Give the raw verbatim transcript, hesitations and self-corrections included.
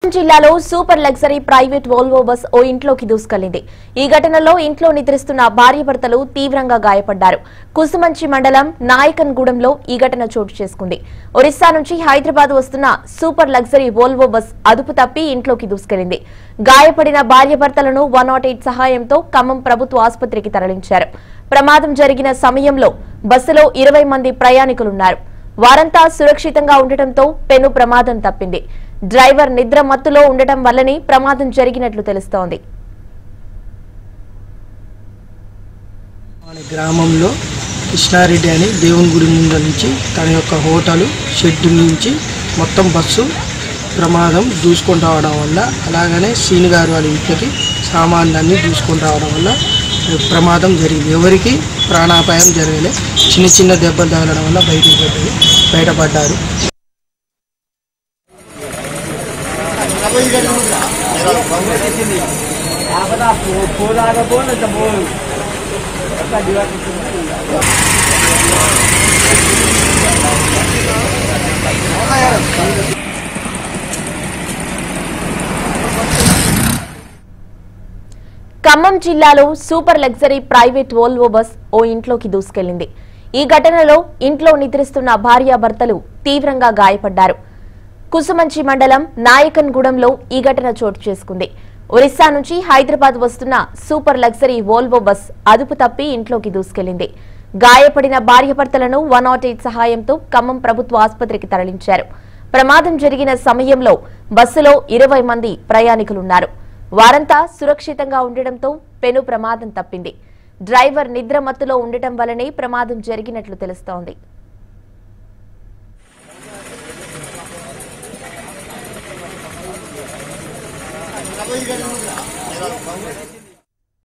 జిల్లాలో super luxury private Volvo bus ఓ ఇంట్లోకి దూసుకెళ్లింది. ఈ ఘటనలో ఇంట్లో నిద్రిస్తున్న భార్యాభర్తలు తీవ్రంగా గాయపడ్డారు. కుసుమంచి మండలం నాయకన్గూడెంలో ఈ ఘటన చోటు చేసుకుంది. ఒరిస్సా నుంచి హైదరాబాద్ వస్తున్న సూపర్ లగ్జరీ వోల్వో బస్ అదుపు తప్పి ఇంట్లోకి దూసుకెళ్లింది. గాయపడిన భార్యాభర్తలను వన్ నాట్ ఎయిట్ సహాయంతో ఖమ్మం ప్రభుత్వ ఆసుపత్రికి తరలించారు. ప్రమాదం జరిగిన సమయంలో బస్సులో ఇరవై మంది ప్రయాణికులున్నారు. వారంతా సురక్షితంగా ఉండటంతో పెను ప్రమాదం తప్పింది. డ్రైవర్ నిద్ర మత్తులో ఉండటం వల్లనే ప్రమాదం జరిగినట్లు తెలుస్తోంది. గ్రామంలో కృష్ణారెడ్డి అని దేవుని గుడి ముందు నుంచి తన యొక్క హోటల్ షెడ్ నుంచి మొత్తం బస్సు ప్రమాదం దూసుకొని రావడం వల్ల, అలాగనే సీని గారు వాళ్ళ ఇంటికి సామాన్లన్నీ దూసుకొని రావడం వల్ల ప్రమాదం జరిగింది. ఎవరికి ప్రాణాపాయం జరగలే. చిన్న చిన్న దెబ్బలు తగలడం వల్ల బయటికి పడ్డది బయటపడ్డారు. ఖమ్మం జిల్లాలో super luxury private Volvo bus ఓ ఇంట్లోకి దూసుకెళ్లింది. ఈ ఘటనలో ఇంట్లో నిద్రిస్తున్న భార్యాభర్తలు తీవ్రంగా గాయపడ్డారు. కుసుమంచి మండలం నాయకన్గూడెంలో ఈ ఘటన చోటు చేసుకుంది. ఒరిస్సా నుంచి హైదరాబాద్ వస్తున్న సూపర్ లగ్జరీ వోల్వో బస్ అదుపు తప్పి ఇంట్లోకి దూసుకెళ్లింది. గాయపడిన భార్యాభర్తలను వన్ నాట్ ఎయిట్ సహాయంతో ఖమ్మం ప్రభుత్వ ఆసుపత్రికి తరలించారు. ప్రమాదం జరిగిన సమయంలో బస్సులో ఇరవై మంది ప్రయాణికులున్నారు. వారంతా సురక్షితంగా ఉండటంతో పెను ప్రమాదం తప్పింది. డ్రైవర్ నిద్ర మత్తులో ఉండటం వల్లనే ప్రమాదం జరిగినట్లు తెలుస్తోంది. Gracias.